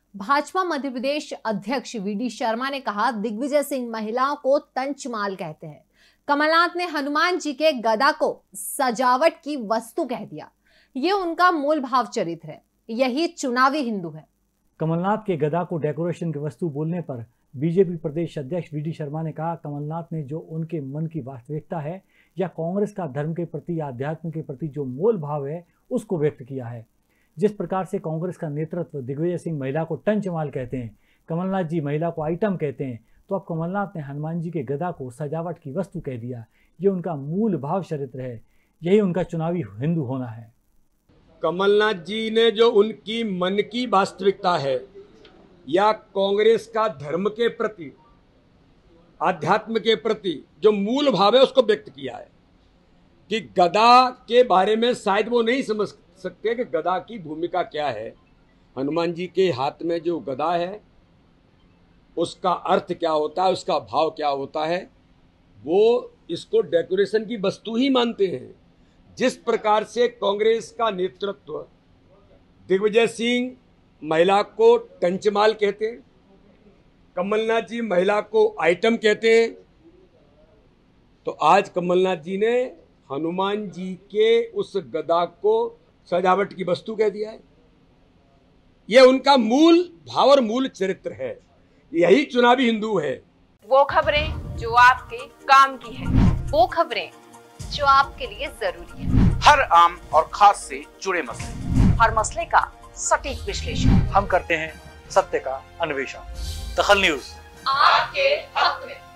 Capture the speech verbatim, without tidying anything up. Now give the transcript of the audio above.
भाजपा मध्य प्रदेश अध्यक्ष we D Sharma ने कहा, दिग्विजय सिंह महिलाओं को तंचमाल कहते हैं। कमलनाथ ने हनुमान जी के गदा को सजावट की वस्तु कह दिया। ये उनका मूल भाव चरित्र है, यही चुनावी हिंदू है। कमलनाथ के गदा को डेकोरेशन की वस्तु बोलने पर बीजेपी प्रदेश अध्यक्ष वी डी शर्मा ने कहा, कमलनाथ ने जो उनके मन की वास्तविकता है या कांग्रेस का धर्म के प्रति या अध्यात्म के प्रति जो मूल भाव है उसको व्यक्त किया है। जिस प्रकार से कांग्रेस का नेतृत्व दिग्विजय सिंह महिला को टंचमाल कहते हैं, कमलनाथ जी महिला को आइटम कहते हैं, तो अब कमलनाथ ने हनुमान जी के गदा को सजावट की वस्तु कह दिया। ये उनका मूल भाव चरित्र है, यही उनका चुनावी हिंदू होना है। कमलनाथ जी ने जो उनकी मन की वास्तविकता है या कांग्रेस का धर्म के प्रति आध्यात्म के प्रति जो मूल भाव है उसको व्यक्त किया है कि गदा के बारे में शायद वो नहीं समझ सकते कि गदा की भूमिका क्या है। हनुमान जी के हाथ में जो गदा है उसका अर्थ क्या होता है, उसका भाव क्या होता है, वो इसको डेकोरेशन की वस्तु ही मानते हैं। जिस प्रकार से कांग्रेस का नेतृत्व दिग्विजय सिंह महिला को टंचमाल कहते हैं, कमलनाथ जी महिला को आइटम कहते हैं, तो आज कमलनाथ जी ने हनुमान जी के उस गदा को सजावट की वस्तु कह दिया है। यह उनका मूल भाव और मूल चरित्र है, यही चुनावी हिंदू है। वो खबरें जो आपके काम की है, वो खबरें जो आपके लिए जरूरी है, हर आम और खास से जुड़े मसले, हर मसले का सटीक विश्लेषण हम करते हैं सत्य का अन्वेषण। दखल न्यूज आपके हक में।